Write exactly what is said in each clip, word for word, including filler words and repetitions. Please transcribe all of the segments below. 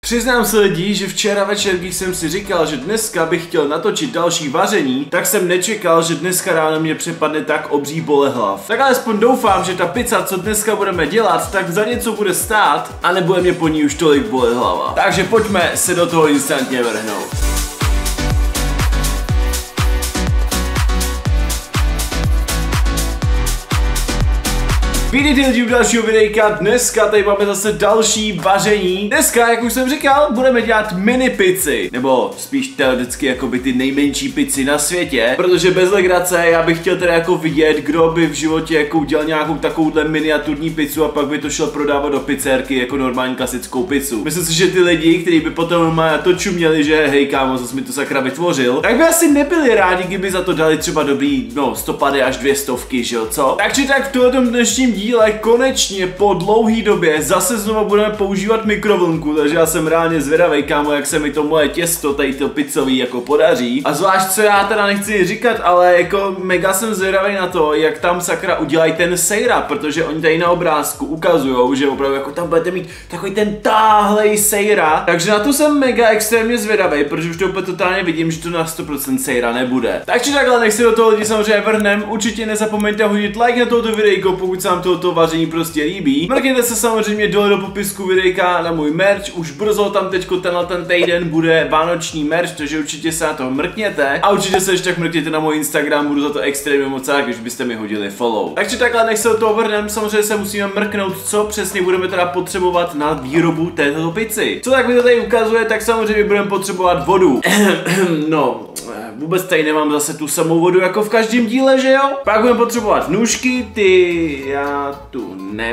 Přiznám se lidi, že včera večer, když jsem si říkal, že dneska bych chtěl natočit další vaření, tak jsem nečekal, že dneska ráno mě přepadne tak obří bolehlav. Tak alespoň doufám, že ta pizza, co dneska budeme dělat, tak za něco bude stát a nebude mě po ní už tolik bolet hlava. Takže pojďme se do toho instantně vrhnout. Vítejte lidi u dalšího videjka, dneska tady máme zase další vaření. Dneska, jak už jsem říkal, budeme dělat mini pici, nebo spíš teoreticky jakoby ty nejmenší pici na světě, protože bez legrace já bych chtěl teda jako vidět, kdo by v životě jako udělal nějakou takovouhle miniaturní pizzu a pak by to šel prodávat do pizzerky jako normální klasickou pizzu. Myslím si, že ty lidi, kteří by potom na to čuměli, že hej kámo, zase mi to sakra vytvořil, tak by asi nebyli rádi, kdyby za to dali třeba dobrý, no, sto padesát až dvě stovky, že jo, co? Takže tak v tomhle dnešním díle konečně po dlouhý době zase znovu budeme používat mikrovlnku, takže já jsem reálně zvědavej, kámo, jak se mi to moje těsto, tady to pizzový jako podaří. A zvlášť co já teda nechci říkat, ale jako mega jsem zvědavej na to, jak tam sakra udělají ten sejra, protože oni tady na obrázku ukazujou, že opravdu jako tam budete mít takový ten táhlej sejra, takže na to jsem mega extrémně zvědavej, protože už to úplně totálně vidím, že to na sto procent sejra nebude. Takže takhle, nech si do toho lidi samozřejmě vrhnem, určitě nezapomeňte hodit like na tohoto videjko, pokud se vám tohoto vaření prostě líbí. Mrkněte se samozřejmě dole do popisku videjka na můj merch, už brzo tam teďko tenhle ten týden bude vánoční merch, takže určitě se na to mrkněte a určitě se ještě tak mrkněte na můj Instagram, budu za to extrémně moc rád, když byste mi hodili follow. Takže takhle, než se do toho vrhnem, samozřejmě se musíme mrknout, co přesně budeme teda potřebovat na výrobu této pizzy. Co tak mi to tady ukazuje, tak samozřejmě budeme potřebovat vodu. No, vůbec tady nemám zase tu samou vodu jako v každém díle, že jo? Pak budeme potřebovat nůžky, ty já tu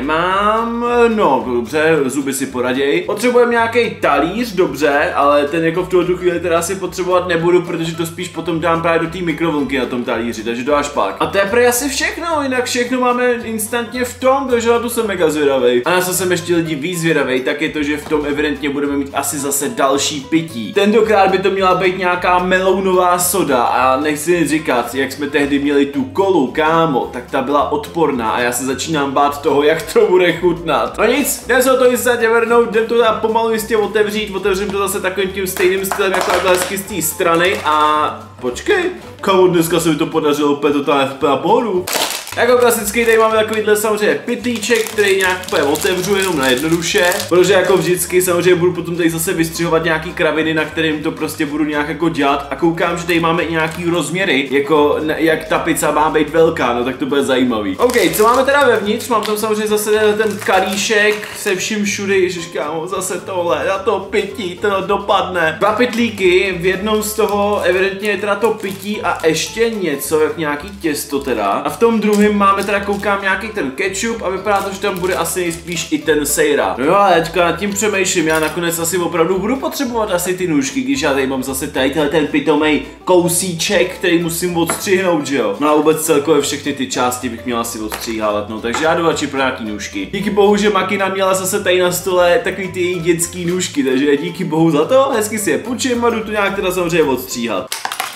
nemám, no dobře, zuby si poraděj. Potřebujeme nějaký talíř, dobře, ale ten jako v tuhle chvíli teda asi potřebovat nebudu, protože to spíš potom dám právě do té mikrovlnky na tom talíři, takže to až pak. A to je prý asi všechno, jinak všechno máme instantně v tom, takže na to jsem mega zvědavej. A na co jsem ještě lidi víc zvědavej, tak je to, že v tom evidentně budeme mít asi zase další pití. Tentokrát by to měla být nějaká melounová soda a nechci nic říkat, jak jsme tehdy měli tu kolu, kámo, tak ta byla odporná a já se začínám bát toho, jak to bude chutnat. No nic, jdem se o to instantně vrhnout, jdem to tam pomalu jistě otevřít, otevřím to zase takovým tím stejným stylem jako takhle hezky z té strany a počkej, kámo, dneska se mi to podařilo úplně totálně na pohodu. Jako klasický tady máme takovýhle samozřejmě pytlíček, který nějak úplně otevřu jenom na jednoduše, protože jako vždycky samozřejmě budu potom tady zase vystřihovat nějaký kraviny, na kterým to prostě budu nějak jako dělat a koukám, že tady máme i nějaký rozměry, jako jak ta pizza má být velká, no tak to bude zajímavý. OK, co máme teda vevnitř, mám tam samozřejmě zase ten kalíšek se vším všudy, ježiš kámo, zase tohle, na to pití, to dopadne. Dva pytlíky, v jednom z toho evidentně je teda to pití a ještě něco, jak nějaký těsto teda, a v tom druhém máme teda, koukám, nějaký ten ketchup a vypadá to, že tam bude asi nejspíš i ten sejra. No jo, ale teďka nad tím přemýšlím, já nakonec asi opravdu budu potřebovat asi ty nůžky, když já tady mám zase tady ten pitomej kousíček, který musím odstřihnout, že jo. No a vůbec celkově všechny ty části bych měl asi odstříhávat, no takže já jdu radši pro nějaký nůžky. Díky bohu, že Makina měla zase tady na stole takový ty její dětský nůžky, takže díky bohu za to, hezky si je půjčím a jdu to nějak teda samozřejmě odstříhat.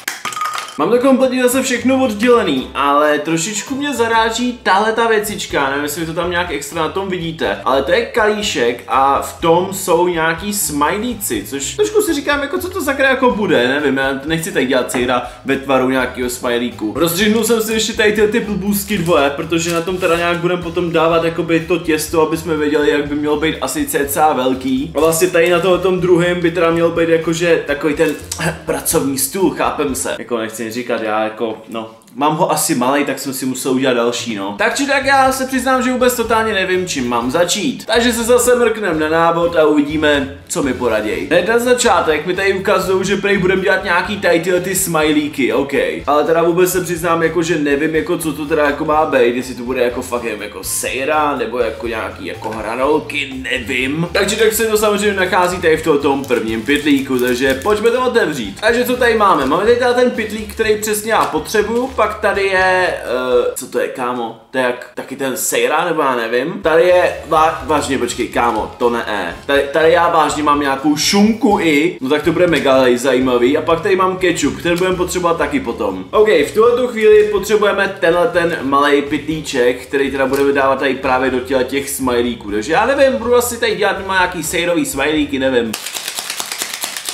Mám to kompletně zase všechno oddělený, ale trošičku mě zaráží tahle ta věcička, nevím, jestli to tam nějak extra na tom vidíte, ale to je kalíšek a v tom jsou nějaký smajlíci, což trošku si říkám, jako co to sakra jako bude, nevím, já nechci tady dělat sejra ve tvaru nějakého smajlíku. Rozstřihnul jsem si ještě tady ty, ty blbůzky dvoje, protože na tom teda nějak budeme potom dávat jakoby to těsto, aby jsme věděli, jak by mělo být asi cca velký. A vlastně tady na tom, tom druhém by teda měl být jakože takový ten pracovní stůl, chápem se, jako nechci říkat, já jako, no, mám ho asi malej, tak jsem si musel udělat další, no. Tak či tak já se přiznám, že vůbec totálně nevím, čím mám začít. Takže se zase mrknem na návod a uvidíme, co mi poraděj. Hned na začátek mi tady ukazují, že prej budeme dělat nějaký tady tyhle ty smajlíky, ok. Ale teda vůbec se přiznám, jako že nevím, jako co to teda jako má být, jestli to bude jako fakt jen jako sejra, nebo jako nějaký jako hranolky, nevím. Takže tak se to samozřejmě nachází tady v tom prvním pytlíku, takže pojďme to otevřít. Takže co tady máme? Máme tady teda ten pytlík, který přesně já potřebuju, pak tady je, uh, co to je, kámo? To je jak taky ten sejra, nebo já nevím. Tady je, vá, vážně, počkej, kámo, to ne. Tady, tady já vážně mám nějakou šunku i, no tak to bude mega zajímavý. A pak tady mám ketchup, který budeme potřebovat taky potom. OK, v tuhle chvíli potřebujeme tenhle ten malej pytlíček, který teda budeme dávat tady právě do těla těch smajlíků. Takže já nevím, budu asi tady dělat nějaký sejrový smajlíky, nevím.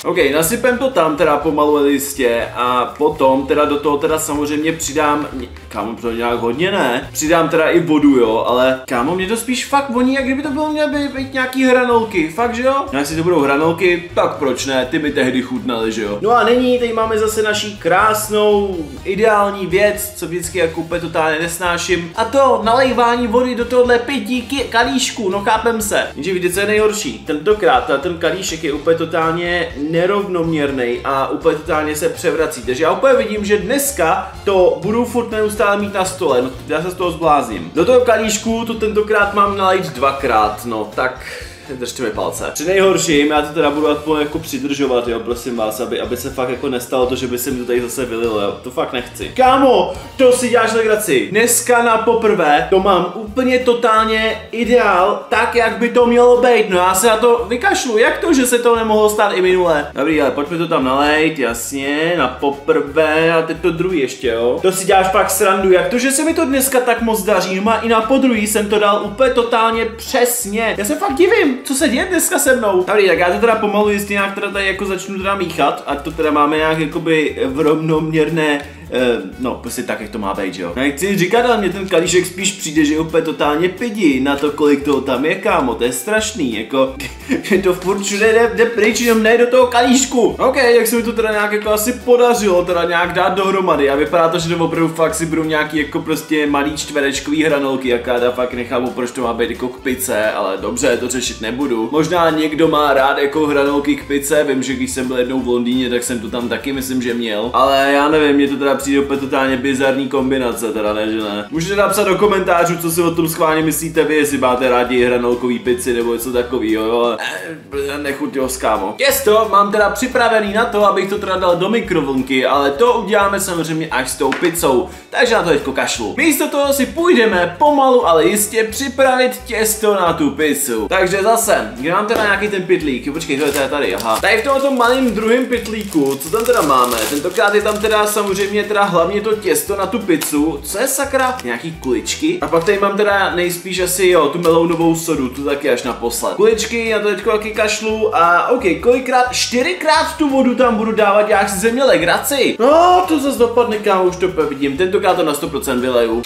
OK, nasypem to tam teda pomalu listě a potom teda do toho teda samozřejmě přidám, kámo, to nějak hodně ne, přidám teda i vodu, jo, ale kámo, mě to spíš fakt voní, jak kdyby to bylo mělo být, být nějaký hranolky, fakt, že jo? No, jestli to budou hranolky, tak proč ne, ty mi tehdy chutnaly, že jo? No a nyní, tady máme zase naší krásnou, ideální věc, co vždycky jako úplně totálně nesnáším, a to nalejvání vody do tohohle pití kalíšku, no chápem se. Jenže víte, co je nejhorší, tentokrát ten kalíšek je úplně totálně nerovnoměrný a úplně totálně se převrací, takže já úplně vidím, že dneska to budu furt neustále mít na stole, no já se z toho zblázním. Do toho kalíšku to tentokrát mám nalejt dvakrát, no tak držte mi palce. Při nejhorším, já to teda budu aspoň jako přidržovat, jo, prosím vás, aby, aby se fakt jako nestalo to, že by se mi to tady zase vylilo, jo, to fakt nechci. Kámo, to si děláš legraci. Dneska na poprvé to mám úplně totálně ideál, tak jak by to mělo být, no já se na to vykašlu, jak to, že se to nemohlo stát i minule. Dobrý, ale pojďme to tam nalejt, jasně, na poprvé a teď to druhý ještě, jo. To si děláš fakt srandu, jak to, že se mi to dneska tak moc daří, no a i na podruhý jsem to dal úplně totálně přesně. Já se fakt divím, co se děje dneska se mnou. Dobrý, tak já to teda pomalu jistě nějak teda tady jako začnu teda míchat, ať to teda máme nějak jakoby v rovnoměrné, uh, no prostě tak, jak to má být, jo. Nechci říkat, ale mě ten kalíšek spíš přijde, že je úplně totálně pidi na to, kolik toho tam je, kámo, to je strašný, jako, to furt všude jde, jde pryč, jenom ne do toho kalíšku. OK, jak se mi to teda nějak jako asi podařilo teda nějak dát dohromady a vypadá to, že to opravdu fakt si budou nějaký jako prostě malý čtverečkový hranolky, jaká já fakt nechápu, proč to má být jako k pice, ale dobře, to řešit nebudu. Možná někdo má rád jako hranolky k pice, vím, že když jsem byl jednou v Londýně, tak jsem to tam taky myslím, že měl, ale já nevím, mě to teda přijde úplně totálně bizarní kombinace, teda ne, že ne. Můžete napsat do komentářů, co si o tom schválně myslíte vy, jestli máte rádi hranolkový pici nebo něco takového, jo, ale nechuť ho skámo. Těsto mám teda připravený na to, abych to teda dal do mikrovlnky, ale to uděláme samozřejmě až s tou pizzou, takže na to teďko kašlu. Místo toho si půjdeme pomalu, ale jistě připravit těsto na tu pizzu. Takže zase, kde mám teda nějaký ten pytlík, počkej, to je tady, aha. Tady v tomto malém druhém pytlíku, co tam teda máme, tentokrát je tam teda samozřejmě teda hlavně to těsto na tu pizzu, co je sakra, nějaký kuličky. A pak tady mám teda nejspíš asi jo, tu melounovou sodu, tu taky až naposled. Kuličky, na to teďko taky kašlu a ok, kolikrát, čtyřikrát tu vodu tam budu dávat, jak si ze mě legraci. No, to zase dopadne, kámo, už to vidím, tentokrát to na sto procent vyleju.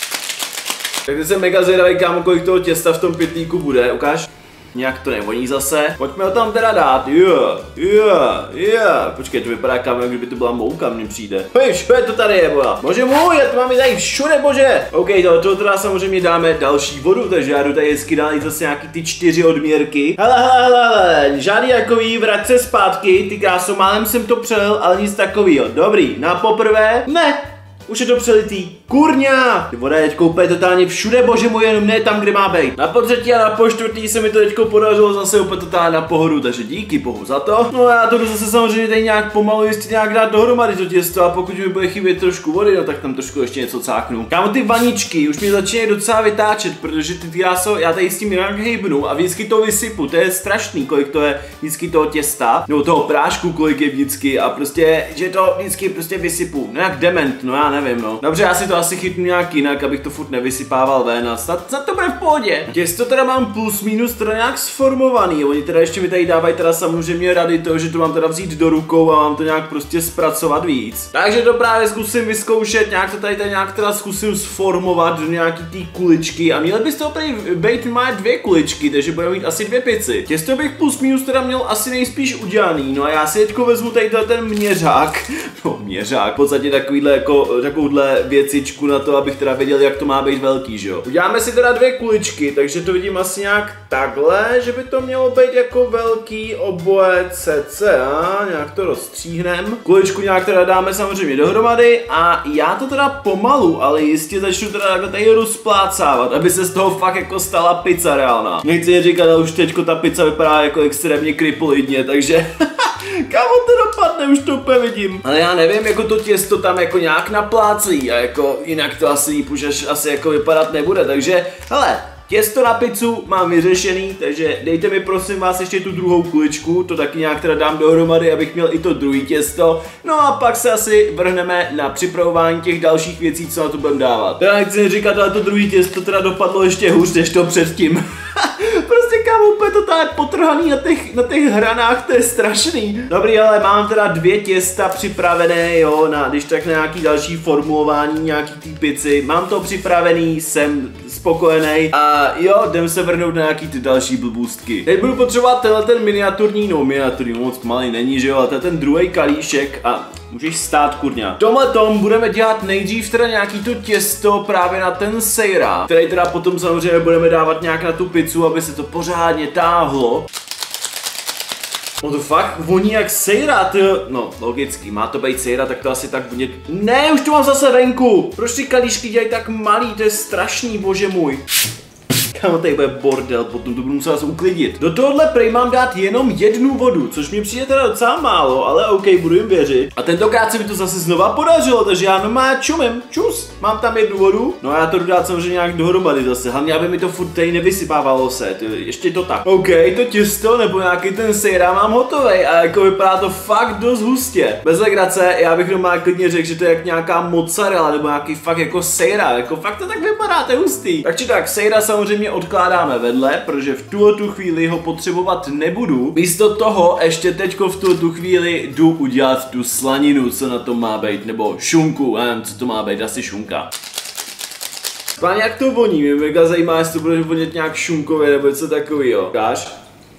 Takže jsem mega zvědavý, kámo, kolik toho těsta v tom pytlíku bude, ukáž? Nějak to nevoní zase. Pojďme ho tam teda dát. Yeah, yeah, yeah. Počkej, to vypadá, kámo, jak kdyby to byla mouka, mně přijde. Hej, všude to tady je, boja. Bože můj, já to mám i tady všude, bože. OK, to, to teda samozřejmě dáme další vodu, takže já jdu tady hezky dát zase nějaký ty čtyři odměrky. Hele, hele, hele, hele, žádný takový, vrať se zpátky, ty kráso, málem jsem to přelil, ale nic takovýho. Dobrý, na poprvé, ne. Už je to přelitý. Kurňa! Voda je teďko úplně totálně všude, bože můj, jenom ne tam, kde má být. Na potřetí a na poštvrtý se mi to teďko podařilo zase úplně totálně na pohodu, takže díky bohu za to. No a já to jdu zase samozřejmě tady nějak pomalu jistě nějak dát dohromady to těsto a pokud mi bude chybět trošku vody, no tak tam trošku ještě něco cáknu. Kámo, ty vaničky už mi začínají docela vytáčet, protože ty jáso, já tady s tím nějak hejbnu a vždycky to vysypu, to je strašný, kolik to je vždycky toho těsta, nebo toho prášku, kolik je vždycky a prostě, že to vždycky prostě vysypu, no jak dement, no já nevím, no. Dobře, já si to asi chytnu nějak jinak, abych to furt nevysypával ven a snad, snad to bude v pohodě. Těsto teda mám plus minus teda nějak sformovaný, oni teda ještě mi tady dávají teda samozřejmě rady to, že to mám teda vzít do rukou a mám to nějak prostě zpracovat víc. Takže to právě zkusím vyzkoušet, nějak to tady, tady nějak teda zkusím sformovat do nějaký té kuličky a měly byste opravdu být má dvě kuličky, takže budeme mít asi dvě pici. Těsto bych plus minus teda měl asi nejspíš udělaný, no a já si teďko vezmu tady ten měřák, no měřák, v podstatě takovýhle jako takovouhle věcičku na to, abych teda věděl, jak to má být velký, že jo. Uděláme si teda dvě kuličky, takže to vidím asi nějak takhle, že by to mělo být jako velký oboje cca, nějak to rozstříhnem. Kuličku nějak teda dáme samozřejmě dohromady a já to teda pomalu, ale jistě začnu teda takhle tady rozplácávat, aby se z toho fakt jako stala pizza reálná. Nechci říkat, ale už teďko ta pizza vypadá jako extrémně kripolidně, takže kámo to dopadne, už to úplně vidím. Ale já nevím, jako to těsto tam jako nějak naplácí a jako jinak to asi líp už až asi jako vypadat nebude, takže hele, těsto na pizzu mám vyřešený, takže dejte mi prosím vás ještě tu druhou kuličku, to taky nějak teda dám dohromady, abych měl i to druhý těsto. No a pak se asi vrhneme na připravování těch dalších věcí, co na to budeme dávat. Teda nechci říkat, ale to druhý těsto teda dopadlo ještě hůř než to předtím. Prostě kámo, úplně to tady potrhaný na těch, na těch hranách, to je strašný. Dobrý, ale mám teda dvě těsta připravené, jo, na, když tak na nějaký další formulování nějaký té pici. Mám to připravený, jsem spokojený a jo, jdem se vrhnout na nějaký ty další blbůstky. Teď budu potřebovat tenhle ten miniaturní, no miniaturní, moc malý není, že jo, ale ten druhý kalíšek a můžeš stát, kurňa. V tomhle tom budeme dělat nejdřív teda nějaký to těsto právě na ten sejra, který teda potom samozřejmě budeme dávat nějak na tu pizzu, aby se to pořádně táhlo. No to fakt voní jak sejra, ty. No, logicky, má to být sejra, tak to asi tak voní. Ne, už to mám zase venku. Proč ty kalíšky dělají tak malý, to je strašný, bože můj. Kámo, tady bude bordel, potom to budu muset zase uklidit. Do tohohle prej mám dát jenom jednu vodu, což mi přijde teda docela málo, ale OK, budu jim věřit. A tentokrát se mi to zase znova podařilo, takže já normálně čumím, čus, mám tam jednu vodu, no a já to jdu dát samozřejmě nějak dohromady zase, hlavně aby mi to furt tady nevysypávalo se, ty, ještě to tak. OK, to těsto nebo nějaký ten sejra mám hotovej a jako vypadá to fakt dost hustě. Bez legrace, já bych normálně klidně řekl, že to je jak nějaká mozzarella nebo nějaký fakt jako sejra, jako fakt to tak vypadá, to je hustý. Takže tak, sejra samozřejmě odkládáme vedle, protože v tuhle tu chvíli ho potřebovat nebudu. Místo toho ještě teďko v tuhle tu chvíli jdu udělat tu slaninu, co na tom má být, nebo šunku, nevím, co to má být, asi šunka. Páně, jak to voní, mě mega zajímá, jestli to bude vonět nějak šunkově nebo něco takového. Ukáž?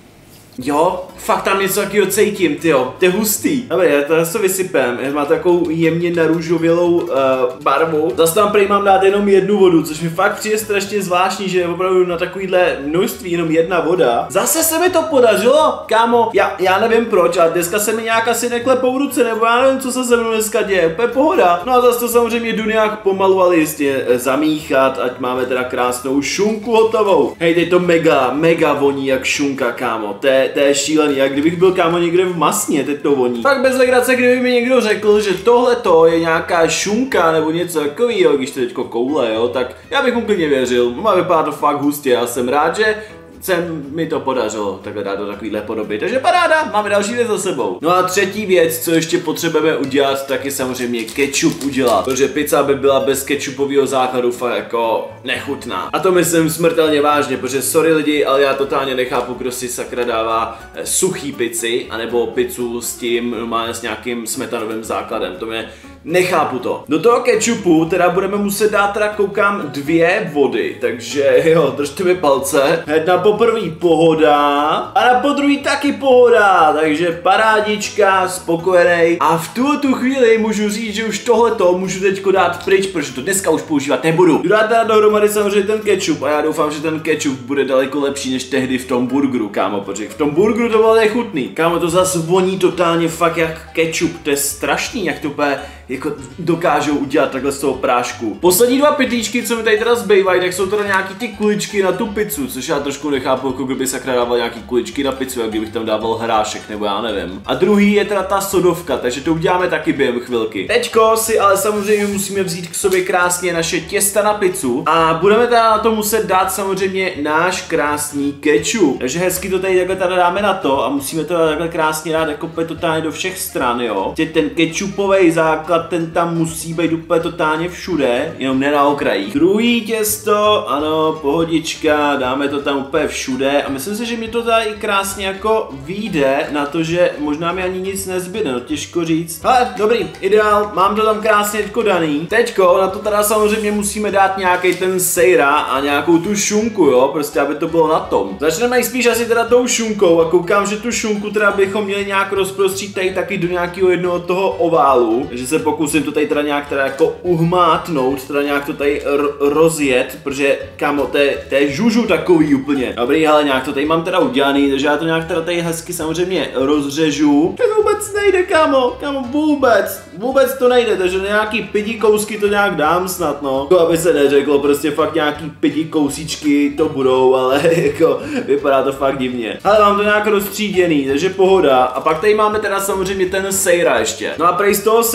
Jo, fakt tam něco takového cítím, tyjo, to je hustý. Dobře, já to zase vysypem, má takovou jemně narůžovělou uh, barvu. Zase tam prý mám dát jenom jednu vodu, což mi fakt přijde strašně zvláštní, že je opravdu na takovýhle množství jenom jedna voda. Zase se mi to podařilo, kámo, já, já nevím proč, ale dneska se mi nějak asi neklepou ruce, nebo já nevím, co se se mnou dneska děje, úplně pohoda. No a zase to samozřejmě jdu nějak pomalu, ale jistě zamíchat, ať máme teda krásnou šunku hotovou. Hej, teď to mega, mega voní jak šunka, kámo, to je To je šílený, jak kdybych byl, kámo, někde v masně, teď to voní. Fakt bez legrace, kdyby mi někdo řekl, že tohleto je nějaká šunka nebo něco takového, když to teďko koule, jo, tak já bych mu klidně věřil. Má vypadá to fakt hustě, já jsem rád, že se mi to podařilo takhle dát do takovýhle podoby, takže paráda, máme další věc za sebou. No a třetí věc, co ještě potřebujeme udělat, tak je samozřejmě ketchup udělat, protože pizza by byla bez ketchupového základu fakt jako nechutná. A to myslím smrtelně vážně, protože sorry lidi, ale já totálně nechápu, kdo si sakra dává suchý pici, anebo pizzu s tím, normálně s nějakým smetanovým základem, to mě nechápu to. Do toho ketchupu teda budeme muset dát, teda koukám, dvě vody, takže jo, držte mi palce. Hned na poprvý pohoda a na podruhý taky pohoda, takže parádička, spokojenej. A v tuhle tu chvíli můžu říct, že už tohleto můžu teďko dát pryč, protože to dneska už používat nebudu. Jdu dát teda dohromady samozřejmě ten ketchup a já doufám, že ten ketchup bude daleko lepší než tehdy v tom burgeru, kámo, protože v tom burgeru to bylo nechutný. Kámo, to zase voní totálně fakt jak ketchup, to je strašný, jak to bude jako dokážou udělat takhle z toho prášku. Poslední dva pytlíčky, co mi tady teda zbývají, tak jsou teda nějaký ty kuličky na tu pizzu, což já trošku nechápu, jako kdyby sakra dával nějaký kuličky na pizzu, jak kdybych tam dával hrášek, nebo já nevím. A druhý je teda ta sodovka, takže to uděláme taky během chvilky. Teďko si ale samozřejmě musíme vzít k sobě krásně naše těsta na pizzu a budeme teda na to muset dát samozřejmě náš krásný ketchup. Takže hezky to tady takhle teda dáme na to a musíme to takhle krásně dát jako totálně do všech stran, jo. Ten ketchupový základ, ten tam musí být úplně totálně všude, jenom ne na okrajích. Druhý těsto, ano, pohodička, dáme to tam úplně všude a myslím si, že mi to tady i krásně jako vyjde na to, že možná mi ani nic nezbyde, no těžko říct. Ale dobrý, ideál, mám to tam krásně teďko daný. Teďko na to teda samozřejmě musíme dát nějaký ten sejra a nějakou tu šunku, jo, prostě aby to bylo na tom. Začneme spíš asi teda tou šunkou a koukám, že tu šunku teda bychom měli nějak rozprostřít tady taky do nějakého jednoho toho oválu, takže se pokusím to tady teda nějak teda jako uhmátnout, teda nějak to tady rozjet, protože kámo, to je, to je žužu takový úplně. Dobrý, ale nějak to tady mám teda udělaný, takže já to nějak teda tady hezky samozřejmě rozřežu. To vůbec nejde, kámo, kámo, vůbec, vůbec to nejde, takže nějaký pidi kousky to nějak dám snad, no. To aby se neřeklo, prostě fakt nějaký pidi kousíčky to budou, ale jako vypadá to fakt divně. Ale mám to nějak rozstříděný, takže pohoda. A pak tady máme teda samozřejmě ten sejra ještě. No a prej z toho sejra bych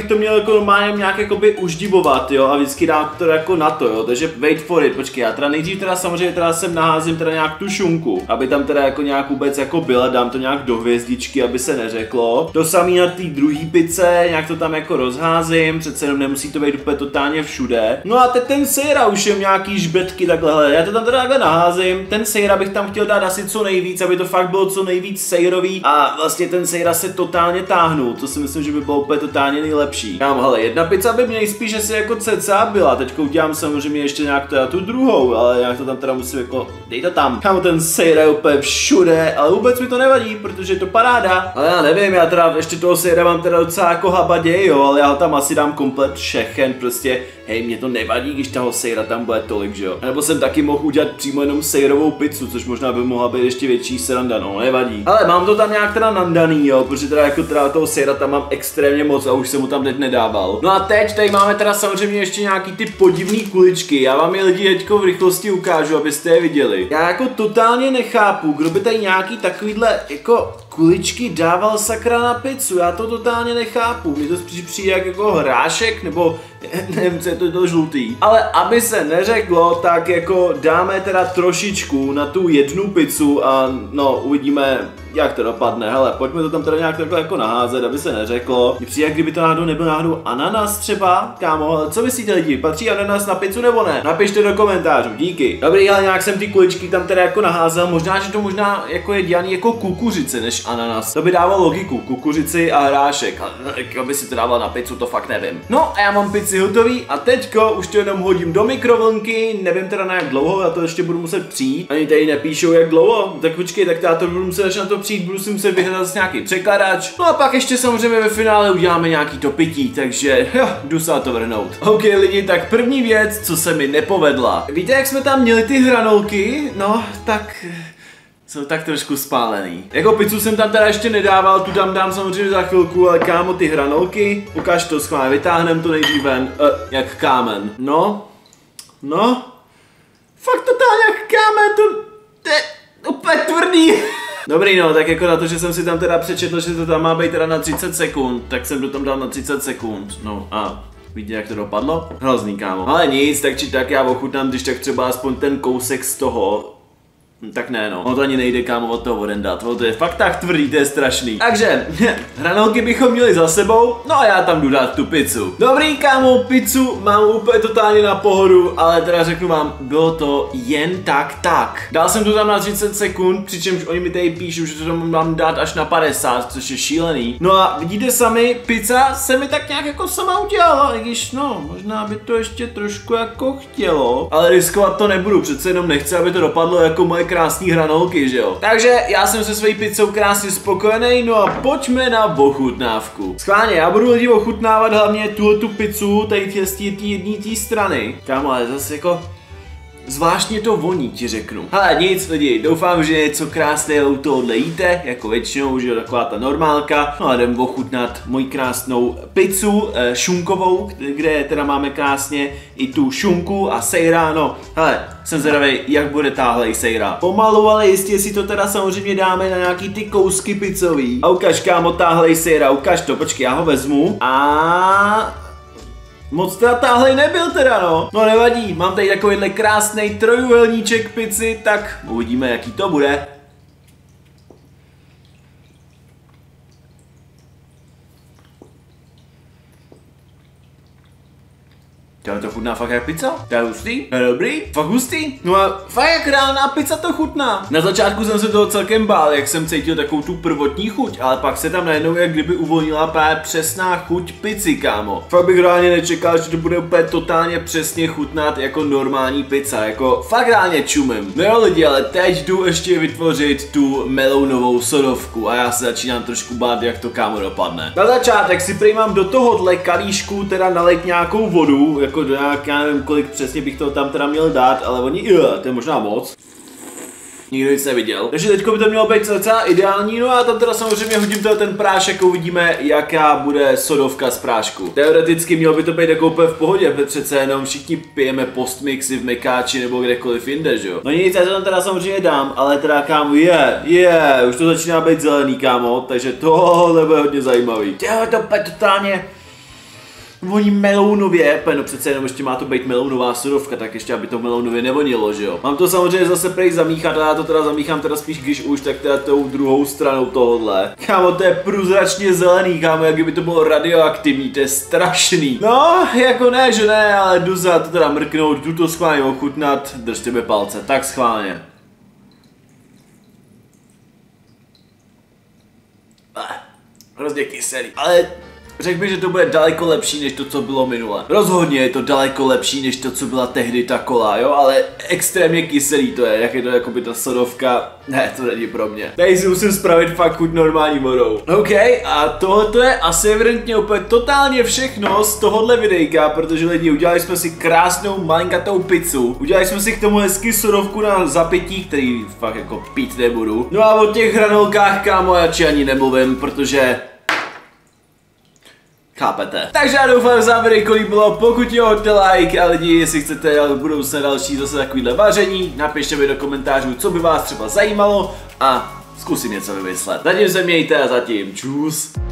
to měl jako normálně nějak jakoby uždibovat, jo, a vždycky dám to jako na to, jo, takže wait for it, počkej, já teda nejdřív teda samozřejmě teda sem naházím teda nějak tu šunku, aby tam teda jako nějak vůbec jako byla, dám to nějak do hvězdičky, aby se neřeklo. To samý na té druhé pice, nějak to tam jako rozházím, přece jenom nemusí to být úplně totálně všude. No a teď ten sejra už je nějaký žbetky takhle, hele, já to tam teda takhle naházím, ten sejra bych tam chtěl dát asi co nejvíc, aby to fakt bylo co nejvíc sejrový a vlastně ten sejra se totálně táhnul, to si myslím, že by bylo úplně totálně nejlepší. Kámo, hele, jedna pizza by nejspíš asi jako cca byla, teďka udělám samozřejmě ještě nějak teda tu druhou, ale nějak to tam teda musím jako, dej to tam. Kámo, ten sejra je úplně všude, ale vůbec mi to nevadí, protože je to paráda. Ale já nevím, já teda ještě toho sejra mám teda docela jako habadě, jo, ale já ho tam asi dám komplet všechen, prostě, hej, mě to nevadí, když toho sejra tam bude tolik, že jo. Nebo jsem taky mohl udělat přímo jenom sejrovou pizzu, což možná by mohla být ještě větší sranda, no, nevadí. Ale mám to tam nějak teda nandaný, jo, protože teda jako teda toho sejra tam mám extrémně moc a už jsem mu tam teď nedával. No a teď tady máme teda samozřejmě ještě nějaký ty podivný kuličky, já vám je lidi teďko v rychlosti ukážu, abyste je viděli. Já jako totálně nechápu, kdo by tady nějaký takovýhle jako kuličky dával sakra na pizzu, já to totálně nechápu, mi to spíš přijde jak jako hrášek, nebo nevím, co je to, to žlutý. Ale aby se neřeklo, tak jako dáme teda trošičku na tu jednu pizzu a no, uvidíme, jak to dopadne. Hele, pojďme to tam teda nějak takhle jako naházet, aby se neřeklo. Mně přijde, jak kdyby to náhodou nebyl náhodou ananas třeba, kámo, ale co myslíte lidi, patří ananas na pizzu nebo ne? Napište do komentářů, díky. Dobrý, ale nějak jsem ty kuličky tam teda jako naházel, možná, že to možná jako je dělaný jako kukuřice než ananas. To by dávalo logiku, kukuřici a hrášek, ale jak by si to dával na pizzu, to fakt nevím. No a já mám pizzy hotový a teďko už to jenom hodím do mikrovlnky, nevím teda na jak dlouho, já to ještě budu muset přijít. Ani tady nepíšou jak dlouho, tak počkej, tak já to budu muset až na to přijít, budu si muset vyhledat nějaký překladač. No a pak ještě samozřejmě ve finále uděláme nějaký to pití, takže jo, jdu se na to vrhnout. OK lidi, tak první věc, co se mi nepovedla. Víte, jak jsme tam měli ty hranolky? No, tak jsou tak trošku spálený. Jako pizzu jsem tam teda ještě nedával, tu tam dám samozřejmě za chvilku, ale kámo, ty hranolky, ukáž to schválně, vytáhnem to nejdřív ven, uh, jak kámen. No, no, fakt totálně jak kámen, to, to je úplně tvrdý. Dobrý no, tak jako na to, že jsem si tam teda přečetl, že to tam má být teda na třicet sekund, tak jsem to tam dal na třicet sekund, no a vidíte, jak to dopadlo? Hrozný, kámo. Ale nic, tak či tak já ochutnám, když tak třeba aspoň ten kousek z toho. Tak ne no, ono to ani nejde, kámo, od toho odendat, to je fakt tak tvrdý, to je strašný. Takže, hranolky bychom měli za sebou, no a já tam jdu dát tu pizzu. Dobrý, kámo, pizzu mám úplně totálně na pohodu, ale teda řeknu vám, bylo to jen tak tak. Dal jsem to tam na třicet sekund, přičemž oni mi tady píšou, že to tam mám dát až na padesát, což je šílený. No a vidíte sami, pizza se mi tak nějak jako sama udělala, i když no, možná by to ještě trošku jako chtělo, ale riskovat to nebudu, přece jenom nechci, aby to dopadlo jako moje krásný hranolky, že jo. Takže já jsem se svojí pizzou krásně spokojený, no a pojďme na ochutnávku. Schválně, já budu lidi ochutnávat hlavně tuhle tu pizzu, tady z té jedné té strany. Kámo, ale zase jako zvláštně to voní, ti řeknu. Hele, nic lidi, doufám, že něco krásného u tohohle jíte, jako většinou, že je taková ta normálka. No a jdem ochutnat moji krásnou pizzu, eh, šunkovou, kde teda máme krásně i tu šunku a sejra, no. Hele, jsem zvědavý, jak bude táhlej sejra. Pomalu, ale jistě si to teda samozřejmě dáme na nějaký ty kousky pizzový. A ukaž, kámo, táhlej sejra, ukaž to, počkej, já ho vezmu. A moc teda táhlej nebyl teda, no. No nevadí, mám tady takovýhle krásný trojuhelníček pizzy, tak uvidíme, jaký to bude. To to chutná fakt jak pizza? To je hustý? To je dobrý? Fakt hustý? No a fakt jak reálná pizza to chutná. Na začátku jsem se toho celkem bál, jak jsem cítil takovou tu prvotní chuť, ale pak se tam najednou jak kdyby uvolnila právě přesná chuť pizzy, kámo. Fakt bych reálně nečekal, že to bude úplně totálně přesně chutnat jako normální pizza, jako fakt reálně čumím. No jo lidi, ale teď jdu ještě vytvořit tu melounovou sodovku a já se začínám trošku bát, jak to, kámo, dopadne. Na začátek si prý mám do tohohle kalíšku teda nalejt nějakou vodu, jako do nějak, já nevím kolik přesně bych to tam teda měl dát, ale oni, jo, to je možná moc. Nikdo nic neviděl. Takže teďko by to mělo být docela ideální, no a tam teda samozřejmě hodím teda ten prášek a uvidíme, jaká bude sodovka z prášku. Teoreticky mělo by to být jako úplně v pohodě, přece jenom všichni pijeme postmixy v mekáči nebo kdekoliv jinde, že jo. No nic, já to tam teda samozřejmě dám, ale teda kámo, je, yeah, je, yeah, už to začíná být zelený, kámo, takže tohle bude hodně zajímavý. Těho to úplně totálně voní melounově, no přece jenom ještě má to být melounová sudovka, tak ještě aby to melounově nevonilo, že jo. Mám to samozřejmě zase prej zamíchat, a já to teda zamíchám teda spíš, když už, tak teda tou druhou stranou tohohle. Kámo, to je průzračně zelený, kámo, jak by to bylo radioaktivní, to je strašný. No, jako ne, že ne, ale jdu za to teda mrknout, jdu to schválně ochutnat, držte mi palce, tak schválně. Hrozně kyselý, ale řekl bych, že to bude daleko lepší než to, co bylo minule. Rozhodně je to daleko lepší než to, co byla tehdy ta kola, jo, ale extrémně kyselý to je, jak je to jako by ta sodovka, ne, to není pro mě. Tady si musím spravit fakt chuť normální vodou. OK, a tohle je asi evidentně úplně totálně všechno z tohohle videjka, protože lidi, udělali jsme si krásnou malinkatou pizzu, udělali jsme si k tomu hezky sodovku na zapití, který fakt jako pít nebudu. No a o těch hranolkách, kámo, já či ani nemluvím, protože chápete. Takže já doufám, že vám videjko líbilo, pokud jo, hoďte like a lidi, jestli chcete budou se další zase takovýhle vaření, napište mi do komentářů, co by vás třeba zajímalo a zkusím něco vymyslet. Zatím se mějte a zatím čus.